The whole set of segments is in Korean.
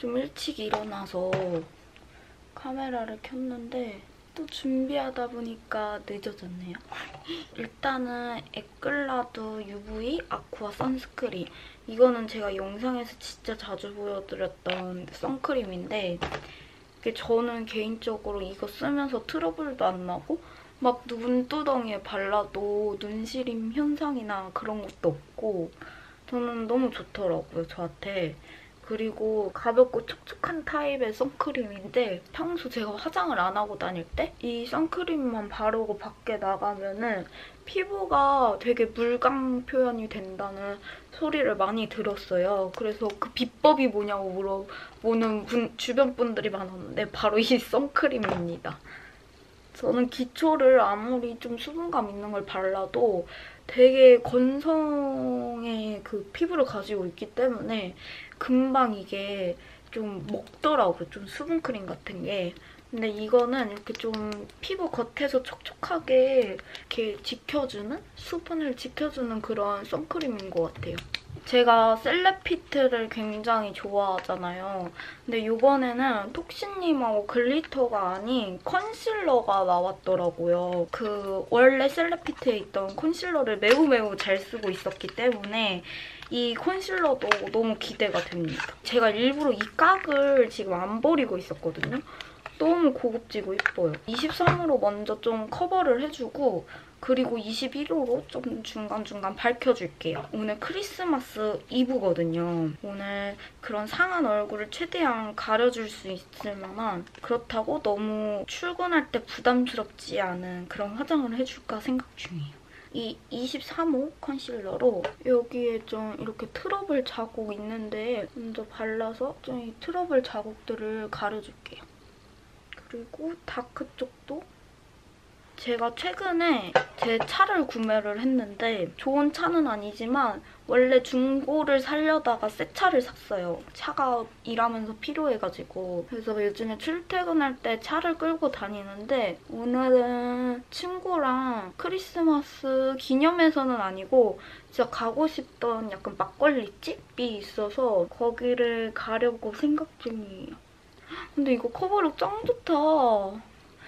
좀 일찍 일어나서 카메라를 켰는데 또 준비하다 보니까 늦어졌네요. 일단은 에클라두 UV 아쿠아 선스크린. 이거는 제가 영상에서 진짜 자주 보여드렸던 선크림인데 저는 개인적으로 이거 쓰면서 트러블도 안 나고 막 눈두덩이에 발라도 눈시림 현상이나 그런 것도 없고 저는 너무 좋더라고요, 저한테. 그리고 가볍고 촉촉한 타입의 선크림인데 평소 제가 화장을 안 하고 다닐 때 이 선크림만 바르고 밖에 나가면은 피부가 되게 물광 표현이 된다는 소리를 많이 들었어요. 그래서 그 비법이 뭐냐고 물어보는 주변 분들이 많았는데 바로 이 선크림입니다. 저는 기초를 아무리 좀 수분감 있는 걸 발라도 되게 건성의 그 피부를 가지고 있기 때문에 금방 이게 좀 먹더라고요. 좀 수분크림 같은 게. 근데 이거는 이렇게 좀 피부 겉에서 촉촉하게 이렇게 지켜주는? 수분을 지켜주는 그런 선크림인 것 같아요. 제가 셀레피트를 굉장히 좋아하잖아요. 근데 이번에는 톡시님하고 글리터가 아닌 컨실러가 나왔더라고요. 원래 셀레피트에 있던 컨실러를 매우 잘 쓰고 있었기 때문에 이 컨실러도 너무 기대가 됩니다. 제가 일부러 이 각을 지금 안 버리고 있었거든요. 너무 고급지고 예뻐요. 23호로 먼저 좀 커버를 해주고 그리고 21호로 좀 중간중간 밝혀줄게요. 오늘 크리스마스 이브거든요. 오늘 그런 상한 얼굴을 최대한 가려줄 수 있을 만한 그렇다고 너무 출근할 때 부담스럽지 않은 그런 화장을 해줄까 생각 중이에요. 이 23호 컨실러로 여기에 좀 이렇게 트러블 자국 있는데 먼저 발라서 좀 이 트러블 자국들을 가려줄게요. 그리고 다크 쪽도 제가 최근에 제 차를 구매를 했는데 좋은 차는 아니지만 원래 중고를 사려다가 새 차를 샀어요. 차가 일하면서 필요해가지고. 그래서 요즘에 출퇴근할 때 차를 끌고 다니는데 오늘은 친구랑 크리스마스 기념해서는 아니고 진짜 가고 싶던 약간 막걸리집이 있어서 거기를 가려고 생각 중이에요. 근데 이거 커버력 짱 좋다.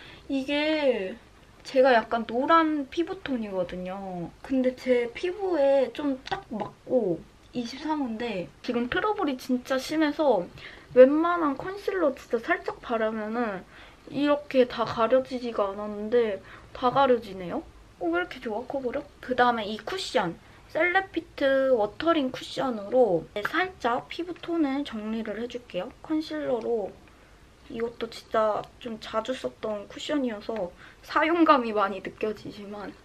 이게 제가 약간 노란 피부톤이거든요. 근데 제 피부에 좀 딱 맞고 23호인데 지금 트러블이 진짜 심해서 웬만한 컨실러 진짜 살짝 바르면은 이렇게 다 가려지지가 않았는데 다 가려지네요? 왜 이렇게 좋아, 커버력? 그다음에 이 쿠션. 셀레피트 워터링 쿠션으로 살짝 피부톤을 정리를 해줄게요. 컨실러로 이것도 진짜 좀 자주 썼던 쿠션이어서 사용감이 많이 느껴지지만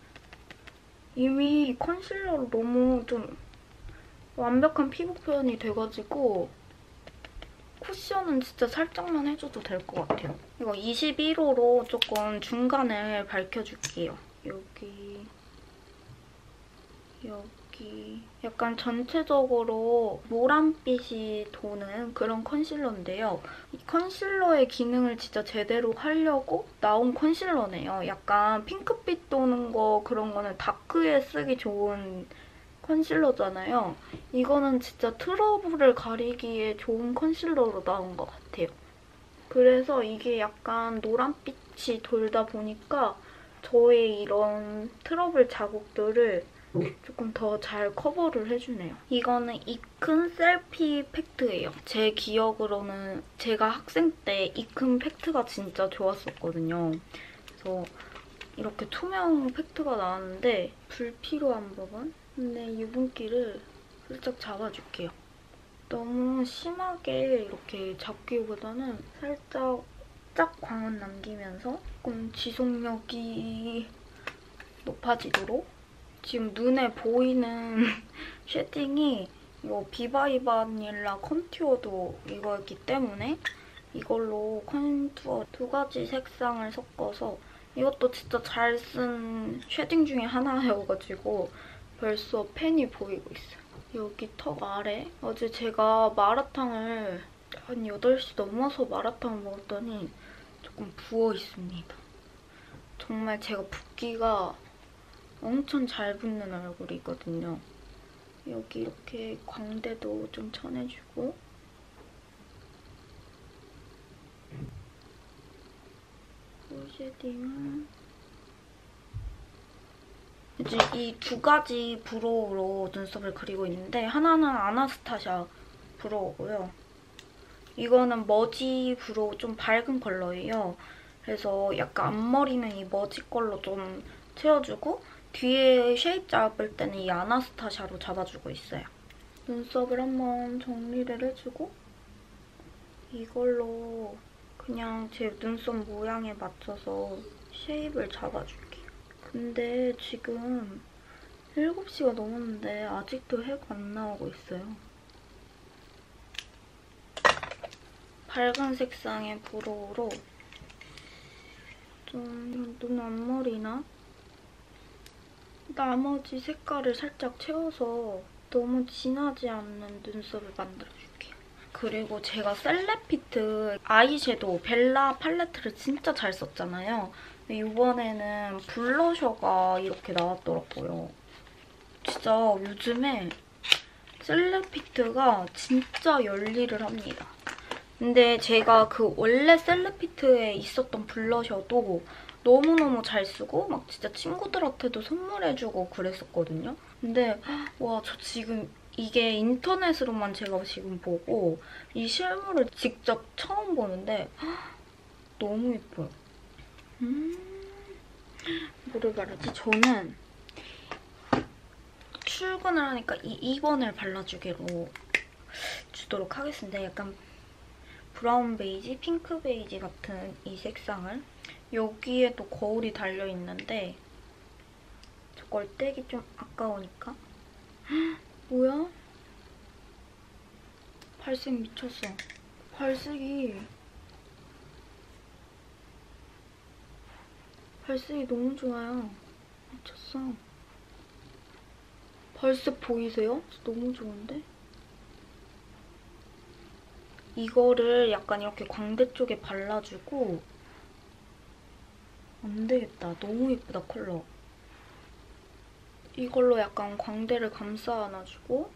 이미 컨실러로 너무 좀 완벽한 피부 표현이 돼가지고 쿠션은 진짜 살짝만 해줘도 될 것 같아요. 이거 21호로 조금 중간을 밝혀줄게요. 여기 약간 전체적으로 노란빛이 도는 그런 컨실러인데요. 이 컨실러의 기능을 진짜 제대로 하려고 나온 컨실러네요. 약간 핑크빛 도는 거 그런 거는 다크에 쓰기 좋은 컨실러잖아요. 이거는 진짜 트러블을 가리기에 좋은 컨실러로 나온 것 같아요. 그래서 이게 약간 노란빛이 돌다 보니까 저의 이런 트러블 자국들을 조금 더 잘 커버를 해주네요. 이거는 이큰 셀피 팩트예요. 제 기억으로는 제가 학생 때 이큰 팩트가 진짜 좋았었거든요. 그래서 이렇게 투명 팩트가 나왔는데 불필요한 부분? 근데 유분기를 살짝 잡아줄게요. 너무 심하게 이렇게 잡기보다는 살짝 짝 광은 남기면서 조금 지속력이 높아지도록 지금 눈에 보이는 쉐딩이 이거 비바이바닐라 컨투어도 이거였기 때문에 이걸로 컨투어 2가지 색상을 섞어서 이것도 진짜 잘 쓴 쉐딩 중에 하나여가지고 벌써 펜이 보이고 있어요. 여기 턱 아래 어제 제가 마라탕을 한 8시 넘어서 마라탕을 먹었더니 조금 부어있습니다. 정말 제가 붓기가 엄청 잘 붙는 얼굴이거든요. 여기 이렇게 광대도 좀 쳐내주고 쉐딩을 이제 이 두 가지 브로우로 눈썹을 그리고 있는데 하나는 아나스타샤 브로우고요. 이거는 머지 브로우 좀 밝은 컬러예요. 그래서 약간 앞머리는 이 머지 걸로 좀 채워주고 뒤에 쉐입 잡을 때는 이 아나스타샤로 잡아주고 있어요. 눈썹을 한번 정리를 해주고 이걸로 그냥 제 눈썹 모양에 맞춰서 쉐입을 잡아줄게요. 근데 지금 7시가 넘었는데 아직도 해가 안 나오고 있어요. 밝은 색상의 브로우로 좀 눈 앞머리나 나머지 색깔을 살짝 채워서 너무 진하지 않는 눈썹을 만들어줄게요. 그리고 제가 셀레피트 아이섀도우 벨라 팔레트를 진짜 잘 썼잖아요. 근데 이번에는 블러셔가 이렇게 나왔더라고요. 진짜 요즘에 셀레피트가 진짜 열일을 합니다. 근데 제가 그 원래 셀레피트에 있었던 블러셔도 너무너무 잘 쓰고 막 진짜 친구들한테도 선물해주고 그랬었거든요. 근데 와, 저 지금 이게 인터넷으로만 제가 지금 보고 이 실물을 직접 처음 보는데 너무 예뻐요. 뭐를 바르지? 저는 출근을 하니까 이 2번을 발라주기로 주도록 하겠습니다. 약간 브라운 베이지, 핑크 베이지 같은 이 색상을. 여기에도 거울이 달려있는데 저걸 떼기 좀 아까우니까. 뭐야? 발색 미쳤어. 발색이 너무 좋아요. 미쳤어. 발색 보이세요? 너무 좋은데? 이거를 약간 이렇게 광대 쪽에 발라주고 안 되겠다. 너무 예쁘다, 컬러. 이걸로 약간 광대를 감싸 안아주고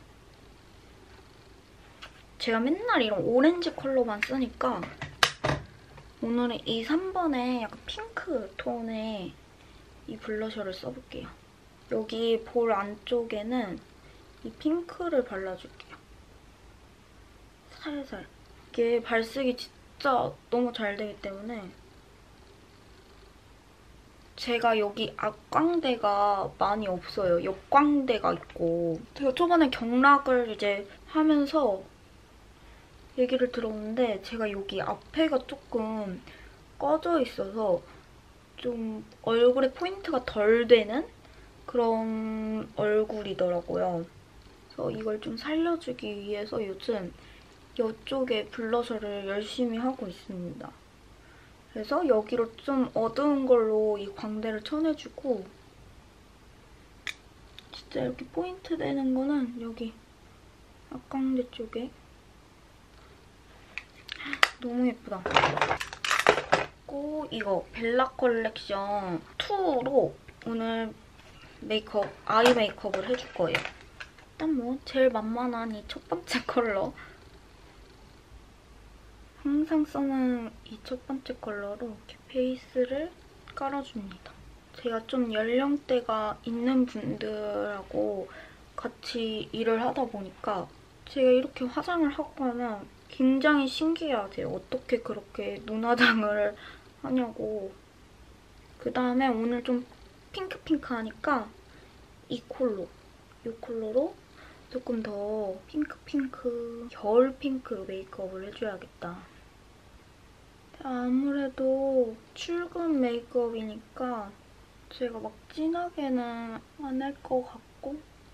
제가 맨날 이런 오렌지 컬러만 쓰니까 오늘은 이 3번에 약간 핑크 톤의 이 블러셔를 써볼게요. 여기 볼 안쪽에는 이 핑크를 발라줄게요. 살살. 이게 발색이 진짜 너무 잘 되기 때문에 제가 여기 앞광대가 많이 없어요. 옆광대가 있고. 제가 초반에 경락을 이제 하면서 얘기를 들었는데 제가 여기 앞에가 조금 꺼져 있어서 좀 얼굴에 포인트가 덜 되는 그런 얼굴이더라고요. 그래서 이걸 좀 살려주기 위해서 요즘 이쪽에 블러셔를 열심히 하고 있습니다. 그래서 여기로 좀 어두운 걸로 이 광대를 춰내주고 진짜 이렇게 포인트 되는 거는 여기 앞광대 쪽에. 너무 예쁘다. 그리고 이거 벨라 컬렉션 2로 오늘 메이크업, 아이 메이크업을 해줄 거예요. 일단 뭐 제일 만만한 이 첫 번째 컬러. 항상 쓰는 이 첫 번째 컬러로 이렇게 베이스를 깔아줍니다. 제가 좀 연령대가 있는 분들하고 같이 일을 하다 보니까 제가 이렇게 화장을 하고 하면 굉장히 신기해하세요. 어떻게 그렇게 눈화장을 하냐고. 그다음에 오늘 좀 핑크핑크하니까 이 컬러로 조금 더 핑크핑크, 겨울 핑크 메이크업을 해줘야겠다. 아무래도 출근 메이크업이니까 제가 막 진하게는 안 할 것 같고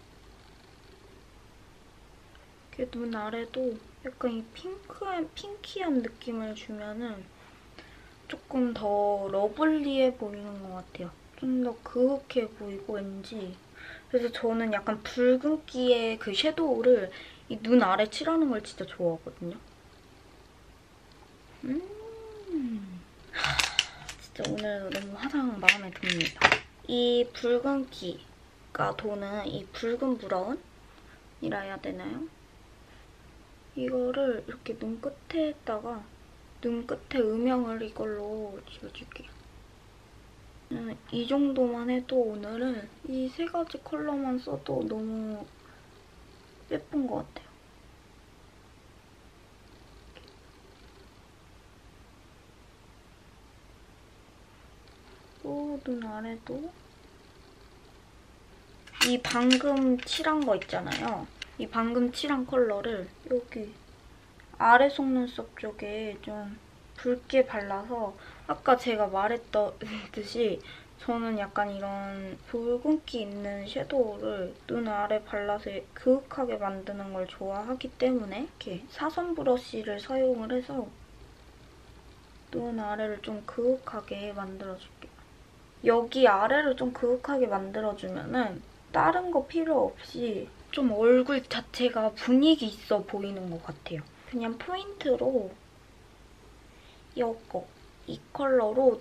이렇게 눈 아래도 약간 이 핑키한 느낌을 주면은 조금 더 러블리해 보이는 것 같아요. 좀 더 그윽해 보이고 왠지. 그래서 저는 약간 붉은기의 그 섀도우를 이 눈 아래 칠하는 걸 진짜 좋아하거든요. 진짜 오늘 너무 화장 마음에 듭니다. 이 붉은기가 도는 이 붉은 브라운이라 해야 되나요? 이거를 이렇게 눈끝에다가 눈끝에 음영을 이걸로 지워줄게요. 이 정도만 해도 오늘은 이 3가지 컬러만 써도 너무 예쁜 것 같아요. 또 눈 아래도 이 방금 칠한 거 있잖아요. 이 방금 칠한 컬러를 여기 아래 속눈썹 쪽에 좀 붉게 발라서 아까 제가 말했듯이 저는 약간 이런 붉은기 있는 섀도우를 눈 아래 발라서 그윽하게 만드는 걸 좋아하기 때문에 이렇게 사선 브러쉬를 사용을 해서 눈 아래를 좀 그윽하게 만들어줄게요. 여기 아래를 좀 그윽하게 만들어주면은 다른 거 필요 없이 좀 얼굴 자체가 분위기 있어 보이는 것 같아요. 그냥 포인트로 이 컬러로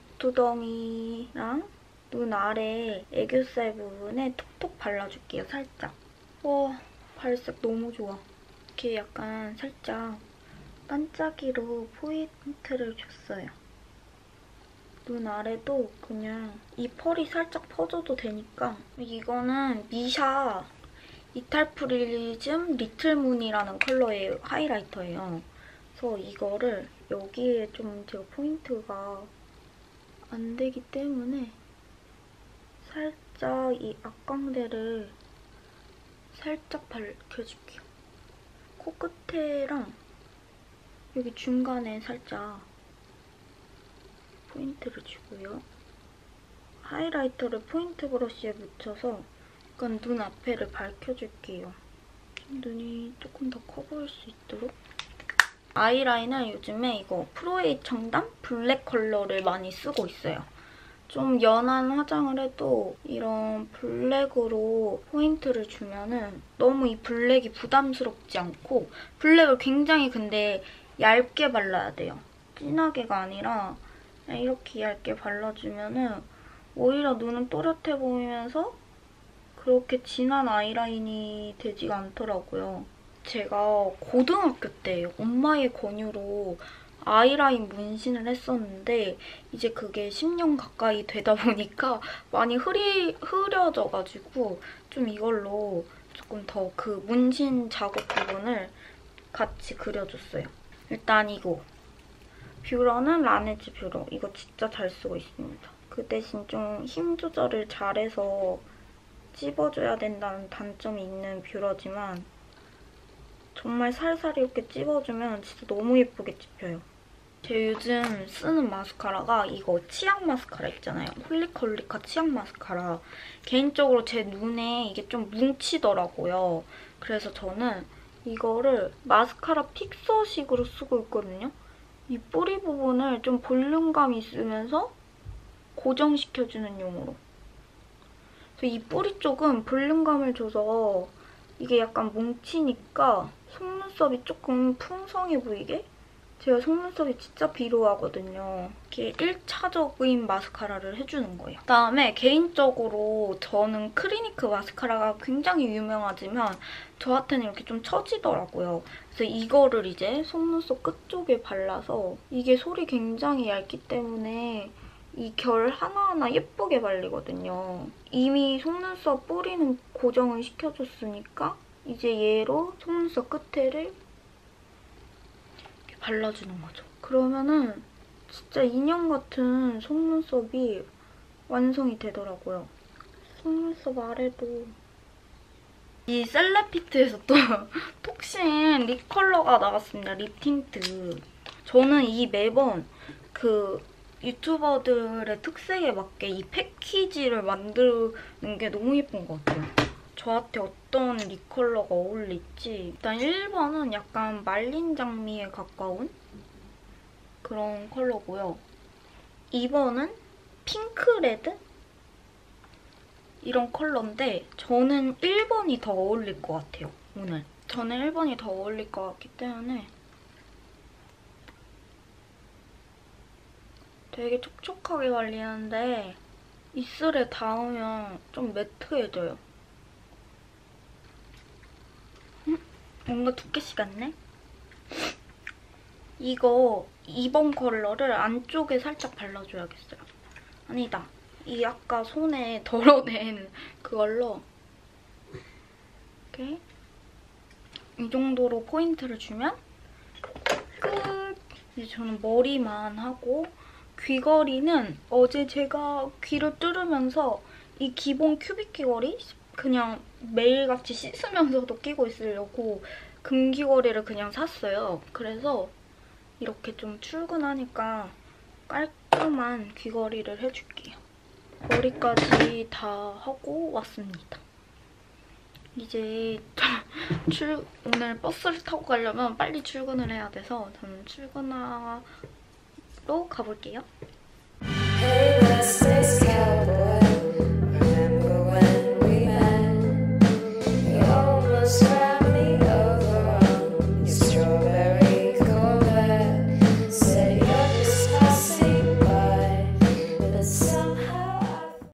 눈두덩이랑 눈 아래 애교살 부분에 톡톡 발라줄게요, 살짝. 와, 발색 너무 좋아. 이렇게 약간 살짝 반짝이로 포인트를 줬어요. 눈 아래도 그냥 이 펄이 살짝 퍼져도 되니까. 이거는 미샤 이탈프리즘 리틀문이라는 컬러의 하이라이터예요. 그래서 이거를 여기에 좀 제가 포인트가 안 되기 때문에 살짝 이 앞광대를 살짝 밝혀줄게요. 코끝에랑 여기 중간에 살짝 포인트를 주고요. 하이라이터를 포인트 브러쉬에 묻혀서 약간 눈 앞에를 밝혀줄게요. 눈이 조금 더 커 보일 수 있도록. 아이라인을 요즘에 이거 프로에이 청담 블랙 컬러를 많이 쓰고 있어요. 좀 연한 화장을 해도 이런 블랙으로 포인트를 주면은 너무 이 블랙이 부담스럽지 않고, 블랙을 굉장히 근데 얇게 발라야 돼요. 진하게가 아니라 그냥 이렇게 얇게 발라주면은 오히려 눈은 또렷해 보이면서 그렇게 진한 아이라인이 되지가 않더라고요. 제가 고등학교 때 엄마의 권유로 아이라인 문신을 했었는데 이제 그게 10년 가까이 되다 보니까 많이 흐려져가지고 좀 이걸로 조금 더 그 문신 작업 부분을 같이 그려줬어요. 일단 이거 뷰러는 라네즈 뷰러. 이거 진짜 잘 쓰고 있습니다. 그 대신 좀 힘 조절을 잘해서 찝어줘야 된다는 단점이 있는 뷰러지만 정말 살살 이렇게 찝어주면 진짜 너무 예쁘게 찝혀요. 제가 요즘 쓰는 마스카라가 이거 치약 마스카라 있잖아요. 홀리컬리카 치약 마스카라. 개인적으로 제 눈에 이게 좀 뭉치더라고요. 그래서 저는 이거를 마스카라 픽서식으로 쓰고 있거든요. 이 뿌리 부분을 좀 볼륨감 있으면서 고정시켜주는 용으로. 그래서 이 뿌리 쪽은 볼륨감을 줘서 이게 약간 뭉치니까 속눈썹이 조금 풍성해 보이게? 제가 속눈썹이 진짜 비루하거든요. 이렇게 1차적인 마스카라를 해주는 거예요. 그다음에 개인적으로 저는 크리니크 마스카라가 굉장히 유명하지만 저한테는 이렇게 좀 처지더라고요. 그래서 이거를 이제 속눈썹 끝쪽에 발라서 이게 솔이 굉장히 얇기 때문에 이 결 하나하나 예쁘게 발리거든요. 이미 속눈썹 뿌리는 고정을 시켜줬으니까 이제 얘로 속눈썹 끝에를 이렇게 발라주는 거죠. 그러면은 진짜 인형 같은 속눈썹이 완성이 되더라고요. 속눈썹 아래도 이 셀레피트에서 또 톡신 립 컬러가 나왔습니다. 립 틴트. 저는 이 매번 그 유튜버들의 특색에 맞게 이 패키지를 만드는 게 너무 예쁜 것 같아요. 저한테 어떤 립 컬러가 어울릴지. 일단 1번은 약간 말린 장미에 가까운 그런 컬러고요. 2번은 핑크레드? 이런 컬러인데 저는 1번이 더 어울릴 것 같아요, 오늘. 저는 1번이 더 어울릴 것 같기 때문에 되게 촉촉하게 발리는데 입술에 닿으면 좀 매트해져요. 뭔가 두께씨 같네? 이거 2번 컬러를 안쪽에 살짝 발라줘야겠어요. 아니다. 이 아까 손에 덜어낸 그걸로 이렇게 이 정도로 포인트를 주면 끝! 이제 저는 머리만 하고 귀걸이는 어제 제가 귀를 뚫으면서 이 기본 큐빅 귀걸이 그냥 매일같이 씻으면서도 끼고 있으려고 금귀걸이를 그냥 샀어요. 그래서 이렇게 좀 출근하니까 깔끔한 귀걸이를 해줄게요. 머리까지 다 하고 왔습니다. 이제 오늘 버스를 타고 가려면 빨리 출근을 해야 돼서 저는 출근하러 가볼게요.